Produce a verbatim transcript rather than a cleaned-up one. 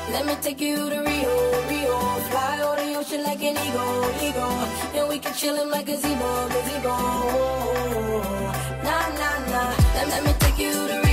Let me take you to Rio, Rio. Fly over the ocean like an eagle, eagle. And we can chill in my gazebo, gazebo. Nah, nah, nah. Let, let me take you to Rio.